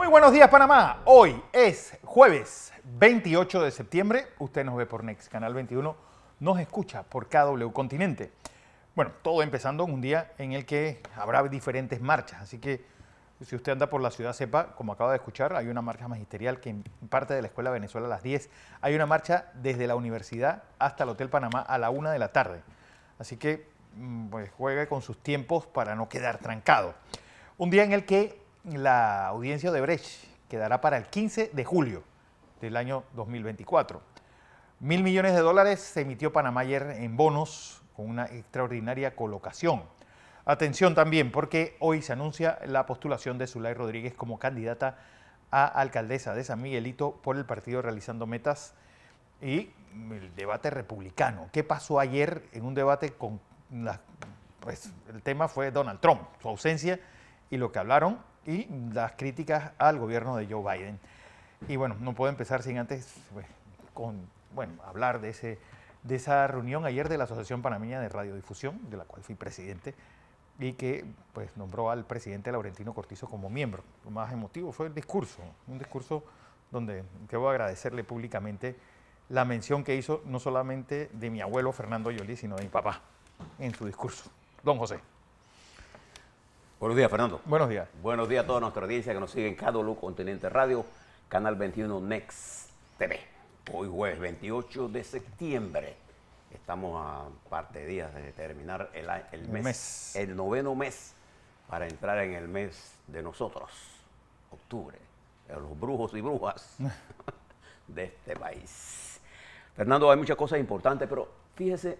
Muy buenos días, Panamá. Hoy es jueves 28 de septiembre. Usted nos ve por Next, Canal 21. Nos escucha por KW Continente. Bueno, todo empezando en un día en el que habrá diferentes marchas. Así que si usted anda por la ciudad, sepa, como acaba de escuchar, hay una marcha magisterial que en parte de la Escuela Venezuela a las 10. Hay una marcha desde la universidad hasta el Hotel Panamá a la 1 de la tarde. Así que pues, juegue con sus tiempos para no quedar trancado. Un día en el que la audiencia de Brecht quedará para el 15 de julio del año 2024. $1.000 millones se emitió Panamá ayer en bonos con una extraordinaria colocación. Atención también, porque hoy se anuncia la postulación de Zulay Rodríguez como candidata a alcaldesa de San Miguelito por el partido Realizando Metas y el debate republicano. ¿Qué pasó ayer en un debate con pues el tema fue Donald Trump, su ausencia y lo que hablaron y las críticas al gobierno de Joe Biden? Y bueno, no puedo empezar sin antes hablar de esa reunión ayer de la Asociación Panameña de Radiodifusión, de la cual fui presidente, y que pues nombró al presidente Laurentino Cortizo como miembro. Lo más emotivo fue el discurso, un discurso donde debo agradecerle públicamente la mención que hizo no solamente de mi abuelo Fernando Yolí, sino de mi papá en su discurso. Don José. Buenos días, Fernando. Buenos días. Buenos días a toda nuestra audiencia que nos sigue en KW Continente Radio, Canal 21 Next TV. Hoy jueves 28 de septiembre. Estamos a parte de días de terminar el mes, el noveno mes, para entrar en el mes de nosotros, octubre, de los brujos y brujas de este país. Fernando, hay muchas cosas importantes, pero fíjese,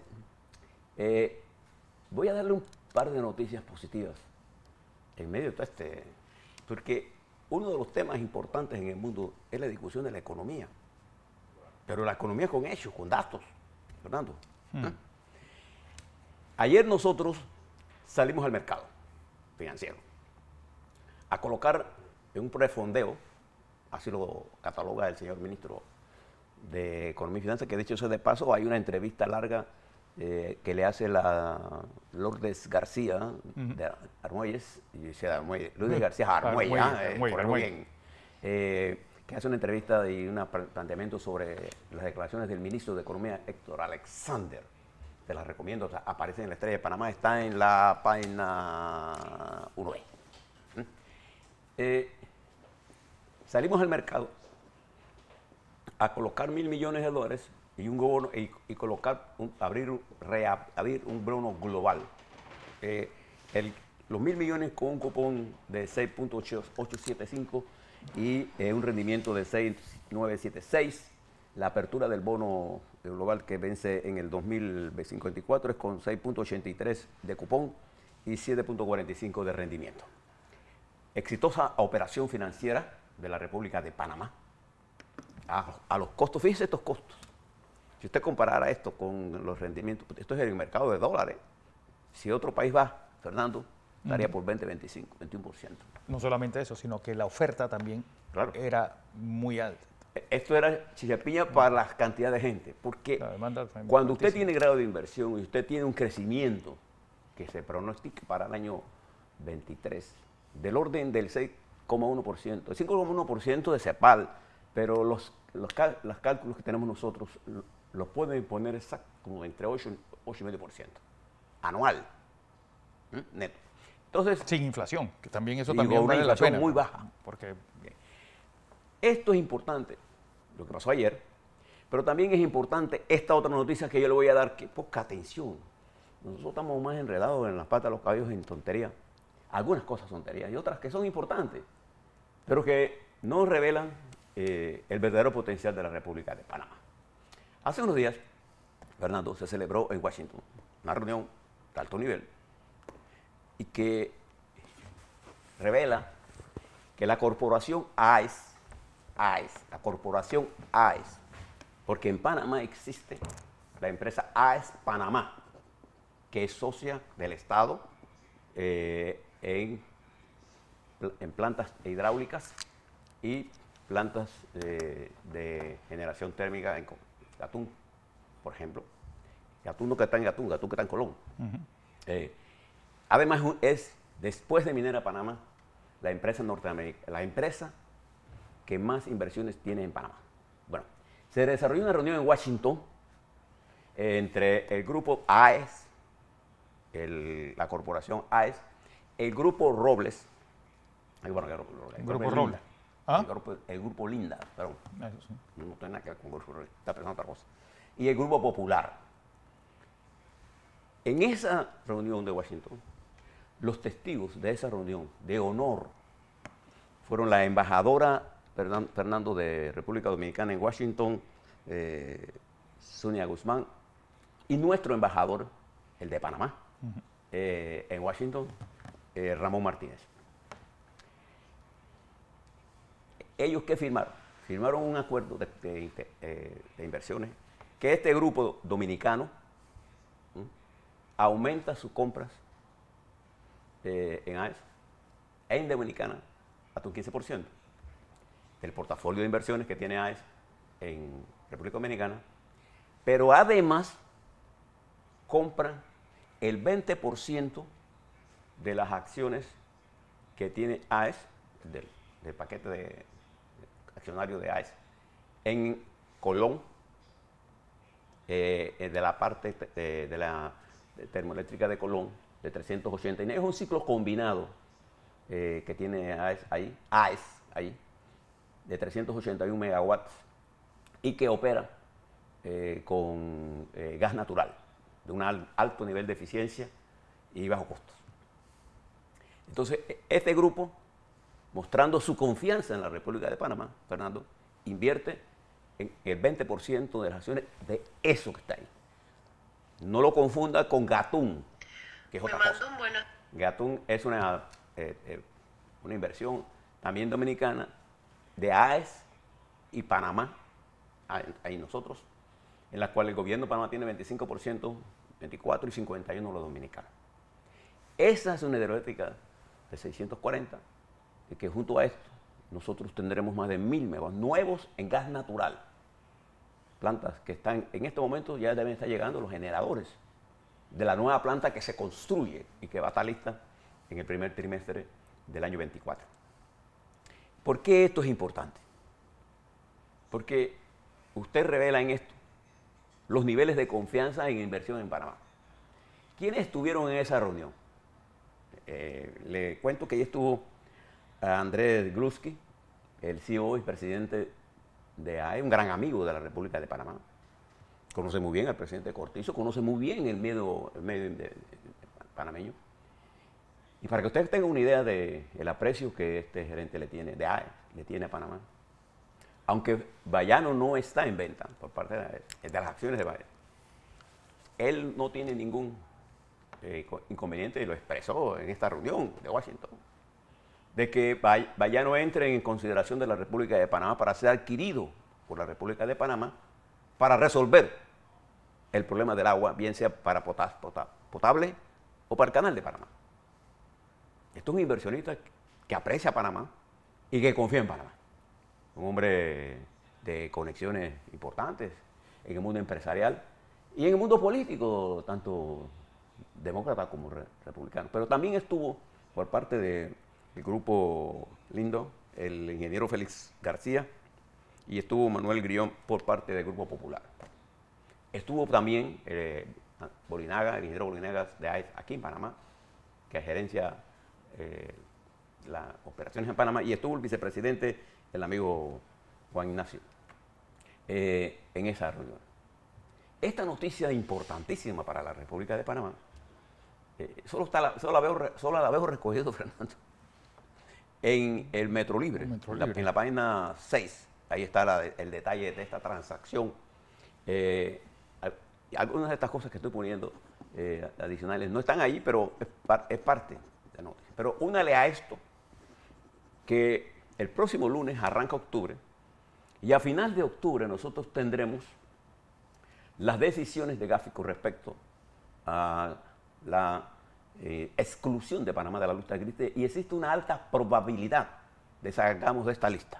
voy a darle un par de noticias positivas en medio de todo porque uno de los temas importantes en el mundo es la discusión de la economía, pero la economía con hechos, con datos, Fernando. Ayer nosotros salimos al mercado financiero a colocar en un prefondeo, así lo cataloga el señor ministro de Economía y Finanzas, que dicho sea de paso, hay una entrevista larga que le hace la Lourdes García de Armuelles, Lourdes García Armuelles, que hace una entrevista y un planteamiento sobre las declaraciones del ministro de Economía, Héctor Alexander. Te las recomiendo, aparece en la Estrella de Panamá, está en la página 1B. Salimos al mercado a colocar $1.000 millones y un bono y colocar, abrir un bono global. Los $1.000 millones con un cupón de 6.875 y un rendimiento de 6.976. La apertura del bono global que vence en el 2054 es con 6.83 de cupón y 7.45 de rendimiento. Exitosa operación financiera de la República de Panamá. A los costos, fíjese estos costos. Si usted comparara esto con los rendimientos, esto es el mercado de dólares. Si otro país va, Fernando, estaría por 20-21%. No solamente eso, sino que la oferta también era muy alta. Esto era chichapiña para la cantidad de gente, porque cuando usted tiene grado de inversión y usted tiene un crecimiento que se pronostica para el año 23, del orden del 6,1%, el 5,1% de CEPAL, pero los cálculos que tenemos nosotros los pueden poner exacto como entre 8 y 8,5% anual, neto. Entonces, sin inflación, que también eso también vale la pena. Muy baja. Porque esto es importante, lo que pasó ayer, pero también es importante esta otra noticia que yo le voy a dar, que poca atención. Nosotros estamos más enredados en las patas de los caballos en tontería. Algunas cosas son tonterías y otras que son importantes, pero que no revelan el verdadero potencial de la República de Panamá. Hace unos días, Fernando, se celebró en Washington una reunión de alto nivel y que revela que la corporación AES, porque en Panamá existe la empresa AES Panamá, que es socia del Estado en plantas hidráulicas y plantas de generación térmica en Gatún, por ejemplo. Gatún no que está en Gatún, Gatún que está en Colón. Además, es después de Minera Panamá, la empresa norteamericana, la empresa que más inversiones tiene en Panamá. Bueno, se desarrolló una reunión en Washington entre el grupo AES, la corporación AES, el grupo Robles, el Grupo Robles. ¿Ah? El grupo Linda, perdón. Eso sí. No tiene nada que ver con el grupo Robles, está pensando otra cosa. Y el grupo Popular. En esa reunión de Washington, los testigos de esa reunión de honor fueron la embajadora Fernando de República Dominicana en Washington, Sonia Guzmán, y nuestro embajador, el de Panamá, en Washington, Ramón Martínez. ¿Ellos qué firmaron? Firmaron un acuerdo de inversiones que este grupo dominicano aumenta sus compras en AES en Dominicana hasta un 15%. El portafolio de inversiones que tiene AES en República Dominicana, pero además compra el 20% de las acciones que tiene AES, del paquete de accionario de AES, en Colón, de la parte de la termoeléctrica de Colón, de 380. Es un ciclo combinado que tiene AES ahí, de 381 megawatts y que opera con gas natural, de un alto nivel de eficiencia y bajo costos. Entonces, este grupo, mostrando su confianza en la República de Panamá, Fernando, invierte en el 20% de las acciones de eso que está ahí. No lo confunda con Gatún, que es otra cosa. Gatún es una inversión también dominicana de AES y Panamá, ahí nosotros, en la cual el gobierno de Panamá tiene 25%, 24% y 51% los dominicanos. Esa es una hidroeléctrica de 640, y que junto a esto nosotros tendremos más de 1000 megawatts nuevos en gas natural. Plantas que están, en este momento ya deben estar llegando los generadores de la nueva planta que se construye y que va a estar lista en el primer trimestre del año 24. ¿Por qué esto es importante? Porque usted revela en esto los niveles de confianza en inversión en Panamá. ¿Quiénes estuvieron en esa reunión? Le cuento que ahí estuvo Andrés Gluski, el CEO y presidente de AES, un gran amigo de la República de Panamá. Conoce muy bien al presidente Cortizo, conoce muy bien el medio panameño. Y para que ustedes tengan una idea del aprecio que este gerente le tiene, de AES, le tiene a Panamá, aunque Bayano no está en venta por parte de las acciones de Bayano, él no tiene ningún inconveniente, y lo expresó en esta reunión de Washington, de que Bayano entre en consideración de la República de Panamá para ser adquirido por la República de Panamá para resolver el problema del agua, bien sea para potable o para el canal de Panamá. Esto es un inversionista que aprecia a Panamá y que confía en Panamá. Un hombre de conexiones importantes en el mundo empresarial y en el mundo político, tanto demócrata como republicano. Pero también estuvo por parte del grupo Lindo, el ingeniero Félix García, y estuvo Manuel Grión por parte del Grupo Popular. Estuvo también Bolinaga, el ingeniero Bolinaga de AES aquí en Panamá, que gerencia las operaciones en Panamá, y estuvo el vicepresidente, el amigo Juan Ignacio, en esa reunión. Esta noticia importantísima para la República de Panamá, solo la veo recogido, Fernando, en el Metro Libre, en la página 6. Ahí está el detalle de esta transacción. Algunas de estas cosas que estoy poniendo adicionales no están ahí, pero es parte de la noticia. Pero únale a esto que el próximo lunes arranca octubre y a final de octubre nosotros tendremos las decisiones de Gafi con respecto a la exclusión de Panamá de la lista gris, y existe una alta probabilidad de que salgamos de esta lista.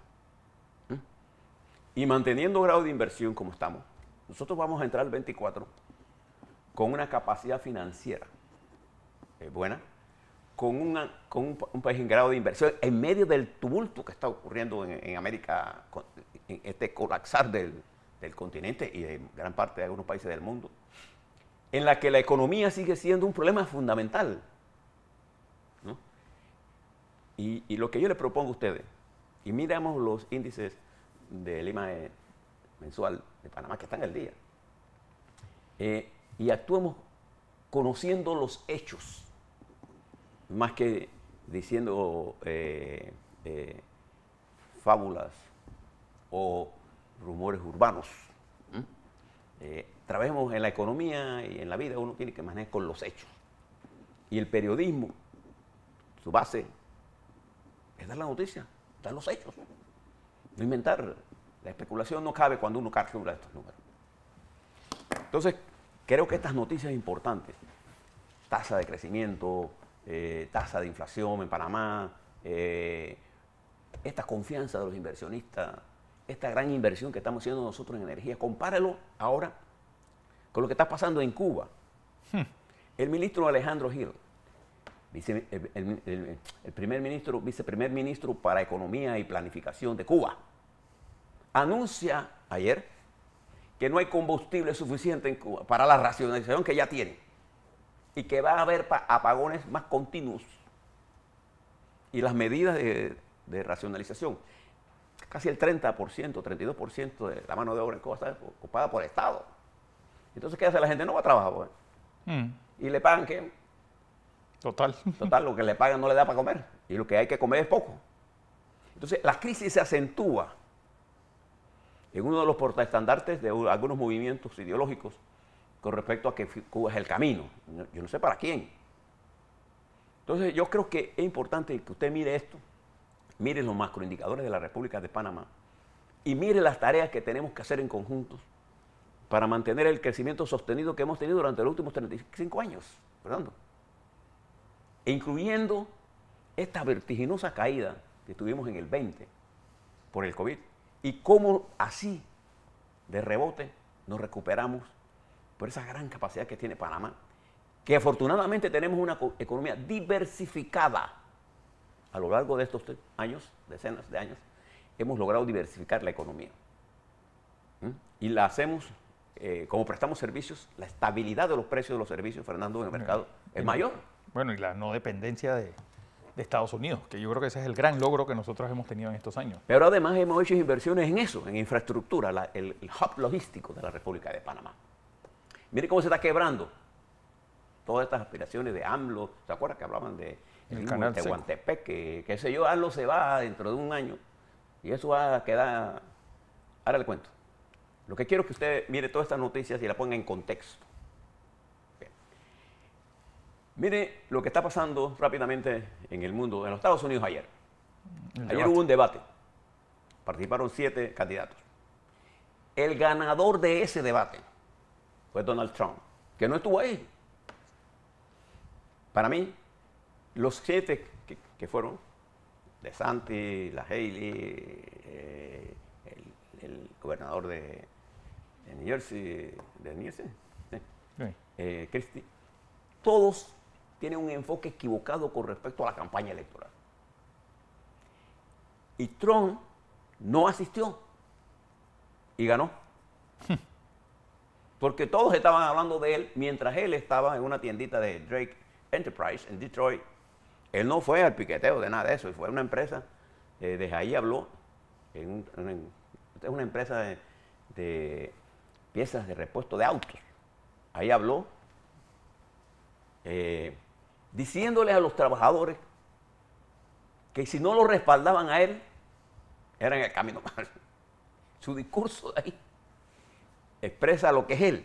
Y manteniendo grado de inversión como estamos, nosotros vamos a entrar el 24 con una capacidad financiera buena, un país en grado de inversión, en medio del tumulto que está ocurriendo en América, en este colapsar del continente y de gran parte de algunos países del mundo, en la que la economía sigue siendo un problema fundamental, ¿no? Y lo que yo le propongo a ustedes, y miramos los índices del IMAE mensual de Panamá, que están al día, y actuemos conociendo los hechos, más que diciendo fábulas o rumores urbanos. Trabajemos en la economía y en la vida, uno tiene que manejar con los hechos. Y el periodismo, su base, es dar la noticia, dar los hechos. No inventar. La especulación no cabe cuando uno calcula estos números. Entonces, creo que estas noticias importantes, tasa de crecimiento, tasa de inflación en Panamá, esta confianza de los inversionistas, esta gran inversión que estamos haciendo nosotros en energía, compáralo ahora con lo que está pasando en Cuba. El ministro Alejandro Gil, el viceprimer ministro para Economía y Planificación de Cuba, anuncia ayer que no hay combustible suficiente en Cuba para la racionalización que ya tiene y que va a haber apagones más continuos. Y las medidas de racionalización, casi el 30%, 32% de la mano de obra en Cuba está ocupada por el Estado. Entonces, ¿qué hace la gente? No va a trabajar, pues. ¿Y le pagan qué? Total. Total, lo que le pagan no le da para comer. Y lo que hay que comer es poco. Entonces, la crisis se acentúa en uno de los portaestandartes de algunos movimientos ideológicos con respecto a que Cuba es el camino. Yo no sé para quién. Entonces, yo creo que es importante que usted mire esto, mire los macroindicadores de la República de Panamá y mire las tareas que tenemos que hacer en conjunto para mantener el crecimiento sostenido que hemos tenido durante los últimos 35 años, Fernando. Incluyendo esta vertiginosa caída que tuvimos en el 20 por el COVID y cómo así, de rebote, nos recuperamos por esa gran capacidad que tiene Panamá, que afortunadamente tenemos una economía diversificada. A lo largo de estos años, decenas de años, hemos logrado diversificar la economía. Y la hacemos, como prestamos servicios, la estabilidad de los precios de los servicios, Fernando, en el mercado es mayor. Bueno, y la no dependencia de Estados Unidos, que yo creo que ese es el gran logro que nosotros hemos tenido en estos años. Pero además hemos hecho inversiones en eso, en infraestructura, el hub logístico de la República de Panamá. Mire cómo se está quebrando todas estas aspiraciones de AMLO. ¿Se acuerdan que hablaban de el canal de Tehuantepec? Que qué sé yo, AMLO se va dentro de un año y eso va a quedar... Ahora le cuento. Lo que quiero es que usted mire todas estas noticias y la ponga en contexto. Bien. Mire lo que está pasando rápidamente en el mundo, en los Estados Unidos ayer. Ayer hubo un debate. Participaron 7 candidatos. El ganador de ese debate fue Donald Trump, que no estuvo ahí. Para mí, los 7 que fueron, DeSantis, la Haley, el gobernador de New Jersey, Christie, todos tienen un enfoque equivocado con respecto a la campaña electoral. Y Trump no asistió y ganó. Porque todos estaban hablando de él mientras él estaba en una tiendita de Drake Enterprise en Detroit. Él no fue al piqueteo de nada de eso, y fue a una empresa, desde ahí habló, es una empresa de piezas de repuesto de autos. Ahí habló, diciéndole a los trabajadores que si no lo respaldaban a él, eran el camino mal. Su discurso de ahí expresa lo que es él.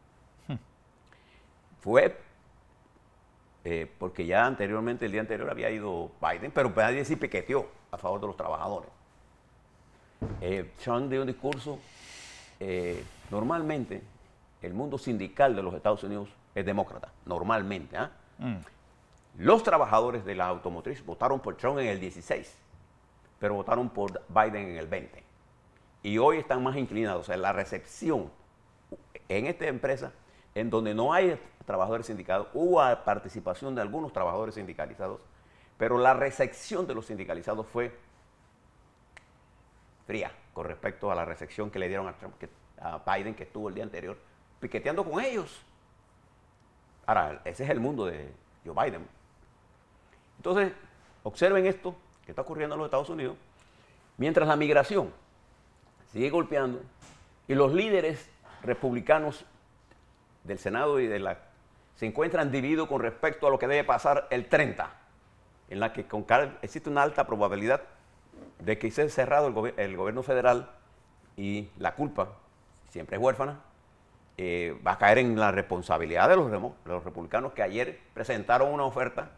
Fue porque ya anteriormente, el día anterior había ido Biden, pero nadie sí piqueteó a favor de los trabajadores. Trump dio un discurso, normalmente el mundo sindical de los Estados Unidos es demócrata, normalmente. Los trabajadores de la automotriz votaron por Trump en el 16, pero votaron por Biden en el 20. Y hoy están más inclinados, o sea, la recepción en esta empresa en donde no hay trabajadores sindicalizados, hubo participación de algunos trabajadores sindicalizados, pero la recepción de los sindicalizados fue fría con respecto a la recepción que le dieron a Biden, que estuvo el día anterior, piqueteando con ellos. Ahora, ese es el mundo de Joe Biden. Entonces, observen esto que está ocurriendo en los Estados Unidos, mientras la migración sigue golpeando y los líderes republicanos del Senado y se encuentran divididos con respecto a lo que debe pasar el 30, en la que existe una alta probabilidad de que sea cerrado el gobierno federal y la culpa, siempre es huérfana, va a caer en la responsabilidad de los republicanos que ayer presentaron una oferta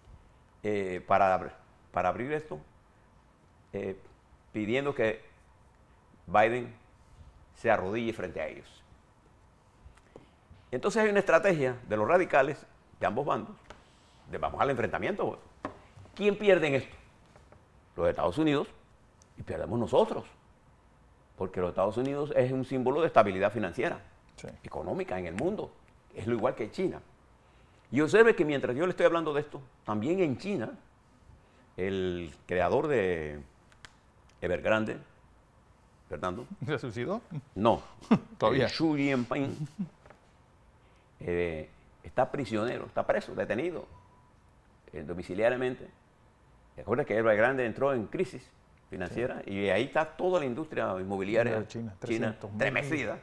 para abrir esto, pidiendo que Biden se arrodille frente a ellos. Entonces hay una estrategia de los radicales de ambos bandos, de vamos al enfrentamiento. ¿Quién pierde en esto? Los Estados Unidos, y perdemos nosotros, porque los Estados Unidos es un símbolo de estabilidad financiera, sí, económica en el mundo, es lo igual que China. Y observe que mientras yo le estoy hablando de esto, también en China, el creador de Evergrande, Fernando. ¿Se suicidó? No, todavía. Xu Jinping está prisionero, está preso, detenido domiciliariamente. Recuerda que Evergrande entró en crisis financiera, sí, y ahí está toda la industria inmobiliaria de China estremecida.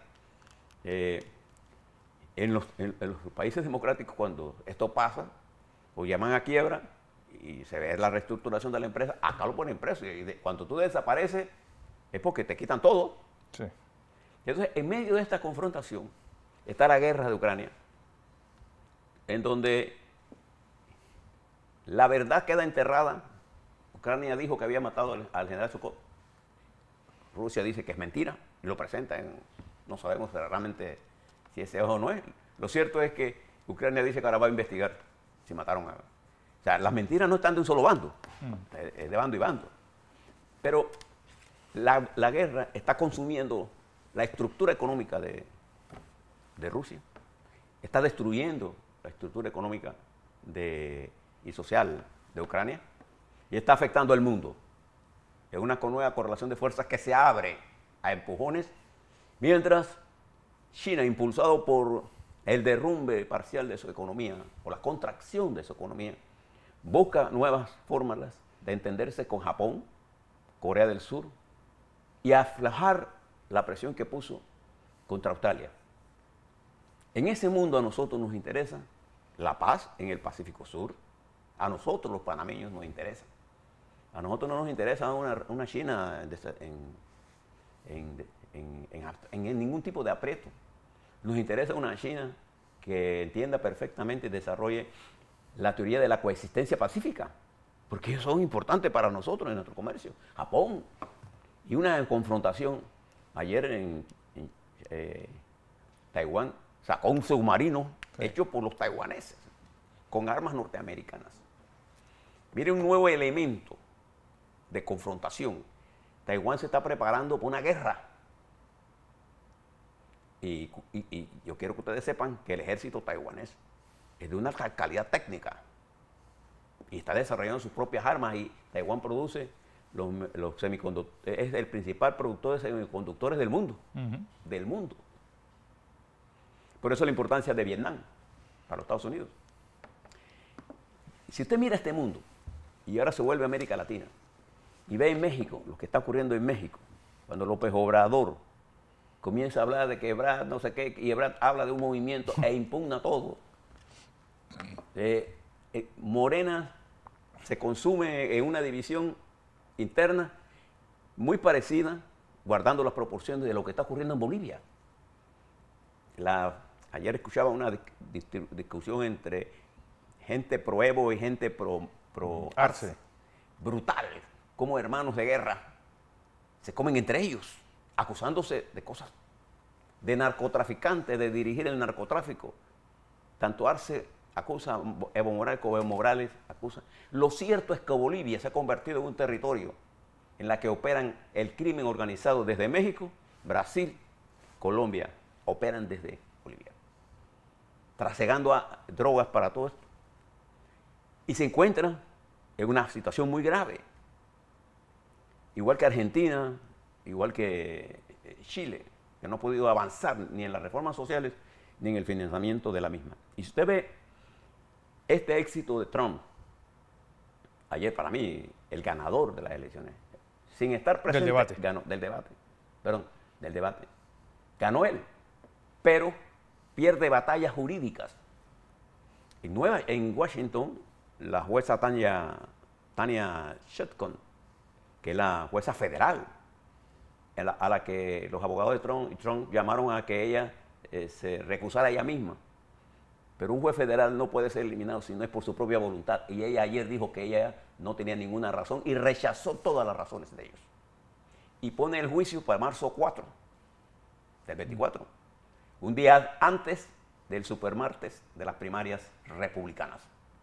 En los países democráticos, cuando esto pasa, lo llaman a quiebra y se ve la reestructuración de la empresa, acá lo ponen preso. Y cuando tú desapareces es porque te quitan todo. Sí. Entonces, en medio de esta confrontación está la guerra de Ucrania, en donde la verdad queda enterrada. Ucrania dijo que había matado al general Sukhov. Rusia dice que es mentira y lo presenta no sabemos realmente si ese es o no es. Lo cierto es que Ucrania dice que ahora va a investigar si mataron a... O sea, las mentiras no están de un solo bando, es de bando y bando. Pero la guerra está consumiendo la estructura económica de Rusia, está destruyendo la estructura económica y social de Ucrania y está afectando al mundo. Es una nueva correlación de fuerzas que se abre a empujones, mientras China, impulsado por el derrumbe parcial de su economía, o la contracción de su economía, busca nuevas fórmulas de entenderse con Japón, Corea del Sur, y aflojar la presión que puso contra Australia. En ese mundo a nosotros nos interesa la paz en el Pacífico Sur. A nosotros los panameños nos interesa. A nosotros no nos interesa una China en ningún tipo de aprieto. Nos interesa una China que entienda perfectamente y desarrolle la teoría de la coexistencia pacífica, porque ellos son importantes para nosotros en nuestro comercio. Japón. Y una confrontación. Ayer en Taiwán sacó un submarino, sí, hecho por los taiwaneses, con armas norteamericanas. Mire un nuevo elemento de confrontación. Taiwán se está preparando para una guerra. Y yo quiero que ustedes sepan que el ejército taiwanés es de una calidad técnica y está desarrollando sus propias armas, y Taiwán produce los semiconductores, es el principal productor de semiconductores del mundo, del mundo. Por eso la importancia de Vietnam para los Estados Unidos. Si usted mira este mundo y ahora se vuelve a América Latina y ve en México lo que está ocurriendo en México, cuando López Obrador comienza a hablar de que Ebrard no sé qué, y Ebrard habla de un movimiento e impugna todo. Morena se consume en una división interna muy parecida, guardando las proporciones de lo que está ocurriendo en Bolivia. Ayer escuchaba una discusión entre gente pro Evo y gente pro Arce. Brutal, como hermanos de guerra se comen entre ellos, acusándose de cosas, de narcotraficantes, de dirigir el narcotráfico. Tanto Arce acusa a Evo Morales como Evo Morales acusa. Lo cierto es que Bolivia se ha convertido en un territorio en la que operan el crimen organizado desde México, Brasil, Colombia, operan desde Bolivia. trasegando drogas para todo esto. Y se encuentra en una situación muy grave. Igual que Argentina, igual que Chile, que no ha podido avanzar ni en las reformas sociales ni en el financiamiento de la misma. Y si usted ve este éxito de Trump, ayer para mí el ganador de las elecciones, sin estar presente, del debate, ganó él, pero pierde batallas jurídicas. En Washington, la jueza Tanya Chutkan, que es la jueza federal, a la que los abogados de Trump llamaron a que ella se recusara ella misma. Pero un juez federal no puede ser eliminado si no es por su propia voluntad. Y ella ayer dijo que ella no tenía ninguna razón y rechazó todas las razones de ellos. Y pone el juicio para marzo 4 del 24, un día antes del supermartes de las primarias republicanas.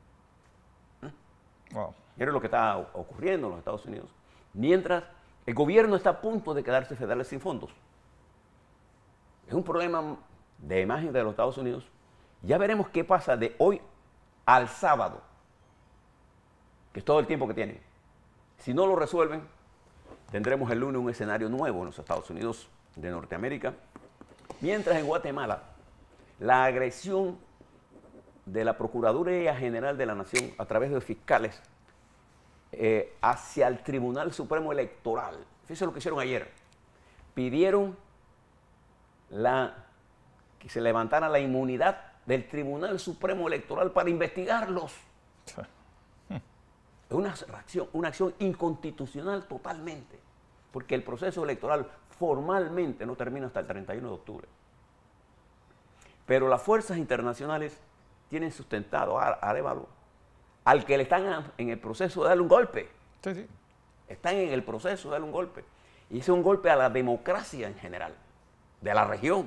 Wow. Miren lo que está ocurriendo en los Estados Unidos. Mientras el gobierno está a punto de quedarse federal sin fondos. Es un problema de imagen de los Estados Unidos. Ya veremos qué pasa de hoy al sábado, que es todo el tiempo que tienen. Si no lo resuelven, tendremos el lunes un escenario nuevo en los Estados Unidos de Norteamérica. Mientras en Guatemala, la agresión de la Procuraduría General de la Nación a través de fiscales hacia el Tribunal Supremo Electoral. Fíjense lo que hicieron ayer. Pidieron que se levantara la inmunidad del Tribunal Supremo Electoral para investigarlos. Es una acción inconstitucional totalmente, porque el proceso electoral formalmente no termina hasta el 31 de octubre. Pero las fuerzas internacionales tienen sustentado a Arévalo, al que le están en el proceso de darle un golpe. Sí, sí. Están en el proceso de darle un golpe. Y ese es un golpe a la democracia en general, de la región.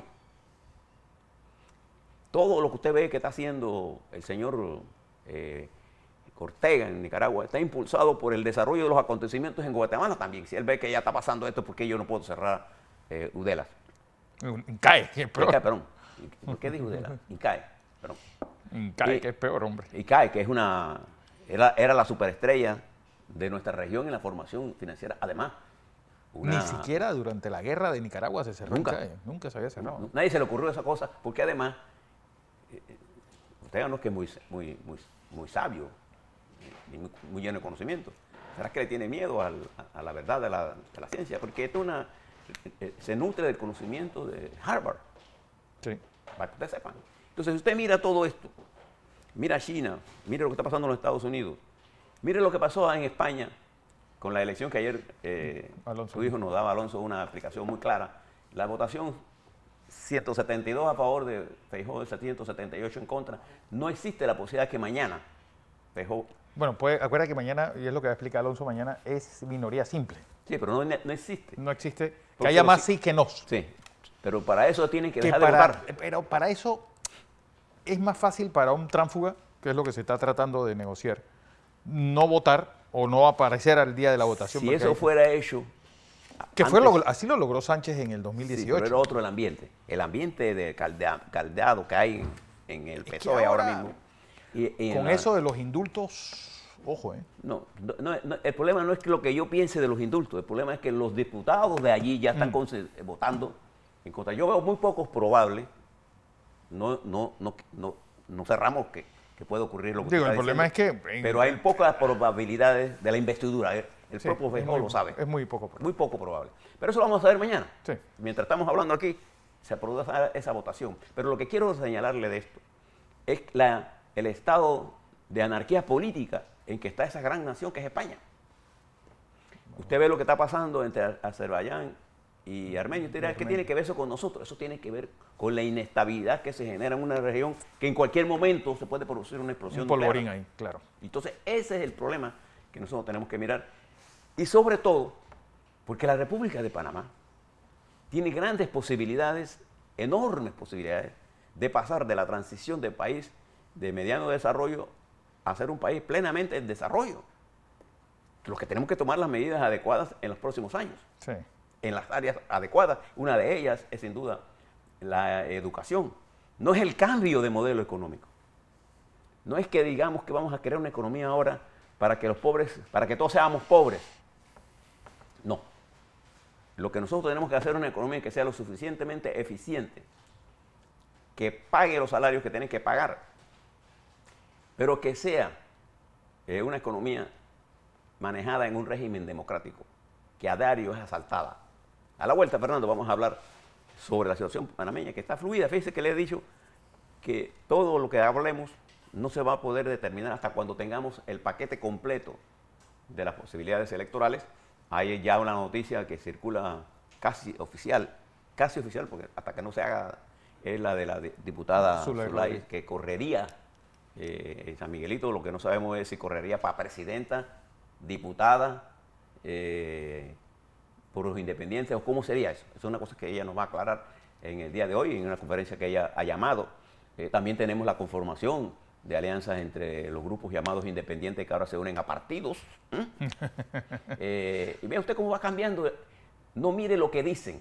Todo lo que usted ve que está haciendo el señor Ortega en Nicaragua está impulsado por el desarrollo de los acontecimientos en Guatemala también. Si él ve que ya está pasando esto, ¿por qué yo no puedo cerrar Udela? Incae, que es peor. Incae, perdón. ¿Por qué dije Udela? Incae, perdón. Incae, que es peor, hombre. Incae, que es era la superestrella de nuestra región en la formación financiera. Además, ni siquiera durante la guerra de Nicaragua se cerró nunca. Incae. Nunca se había cerrado. Nadie se le ocurrió esa cosa, porque además, usted no es que es muy sabio, muy lleno de conocimiento. ¿Será que le tiene miedo a la verdad de la ciencia? Porque esto se nutre del conocimiento de Harvard. Sí. Para que ustedes sepan. Entonces, si usted mira todo esto, mira China, mire lo que está pasando en los Estados Unidos, mire lo que pasó en España con la elección que ayer su hijo nos daba, Alonso, una explicación muy clara. La votación, 172 a favor de Feijóo, 778 en contra. No existe la posibilidad que mañana Feijóo... Bueno, pues acuérdate que mañana, y es lo que va a explicar Alonso mañana, es minoría simple. Sí, pero no existe. No existe. Que haya más sí que no. Sí, pero para eso tienen que dejar de votar. Pero para eso es más fácil para un tránsfuga, que es lo que se está tratando de negociar, no votar o no aparecer al día de la votación. Si eso fuera hecho... Así lo logró Sánchez en el 2018. Sí, pero era otro el ambiente. El ambiente de caldeado que hay en el PSOE ahora mismo. Con eso de los indultos, ojo, No, el problema no es lo que yo piense de los indultos. El problema es que los diputados de allí ya están votando en contra. Yo veo muy pocos probables. No cerramos que puede ocurrir lo que el problema diciendo, es que... pero hay pocas probabilidades de la investidura. El propio Feijóo lo sabe. Es muy poco probable. Muy poco probable. Pero eso lo vamos a ver mañana. Sí. Mientras estamos hablando aquí, se produce esa votación. Pero lo que quiero señalarle de esto es el estado de anarquía política en que está esa gran nación que es España. Usted ve lo que está pasando entre Azerbaiyán y Armenia. Usted dirá, ¿qué tiene que ver eso con nosotros? Eso tiene que ver con la inestabilidad que se genera en una región que en cualquier momento se puede producir una explosión. Un polvorín ahí, claro. Entonces, ese es el problema que nosotros tenemos que mirar. Y sobre todo, porque la República de Panamá tiene grandes posibilidades, enormes posibilidades, de pasar de la transición de país de mediano desarrollo a ser un país plenamente en desarrollo. Los que tenemos que tomar las medidas adecuadas en los próximos años. Sí. En las áreas adecuadas. Una de ellas es sin duda la educación. no es el cambio de modelo económico. No es que digamos que vamos a crear una economía ahora para que los pobres, para que todos seamos pobres. No. Lo que nosotros tenemos que hacer es una economía que sea lo suficientemente eficiente, que pague los salarios que tienen que pagar, pero que sea una economía manejada en un régimen democrático, que a diario es asaltada. A la vuelta, Fernando, vamos a hablar sobre la situación panameña, que está fluida. Fíjese que le he dicho que todo lo que hablemos no se va a poder determinar hasta cuando tengamos el paquete completo de las posibilidades electorales. Hay ya una noticia que circula casi oficial, porque hasta que no se haga, es la de la diputada Zulay, que correría en San Miguelito. Lo que no sabemos es si correría para presidenta, diputada, por los independientes, o cómo sería eso. Eso es una cosa que ella nos va a aclarar en el día de hoy, en una conferencia que ella ha llamado. También tenemos la conformación de alianzas entre los grupos llamados independientes que ahora se unen a partidos. Y vea usted cómo va cambiando. No mire lo que dicen,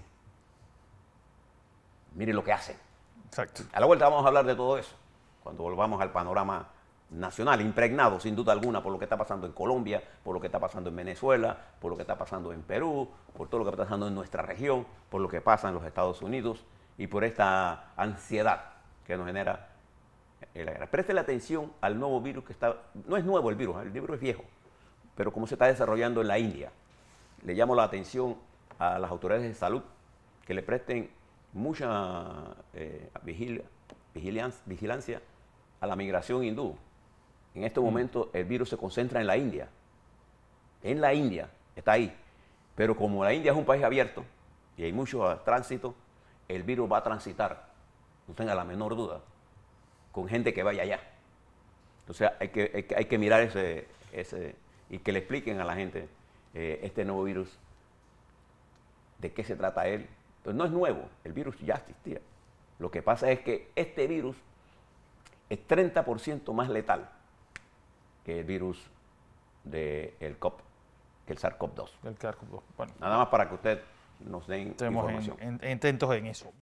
mire lo que hacen. Exacto. A la vuelta vamos a hablar de todo eso, cuando volvamos al panorama nacional, impregnado sin duda alguna por lo que está pasando en Colombia, por lo que está pasando en Venezuela, por lo que está pasando en Perú, por todo lo que está pasando en nuestra región, por lo que pasa en los Estados Unidos y por esta ansiedad que nos genera la guerra. Preste la atención al nuevo virus que está, no es nuevo el virus es viejo, pero cómo se está desarrollando en la India. Le llamo la atención a las autoridades de salud que le presten mucha vigilancia a la migración hindú. En este momento el virus se concentra en la India. En la India, está ahí. Pero como la India es un país abierto y hay mucho tránsito, el virus va a transitar, no tenga la menor duda, con gente que vaya allá. Entonces hay que mirar ese y que le expliquen a la gente este nuevo virus, de qué se trata él. Pues no es nuevo, el virus ya existía. Lo que pasa es que este virus es 30% más letal que el virus del que el SARS-CoV-2. El SARS-CoV-2. Bueno, nada más para que usted nos den estemos información. atentos en eso.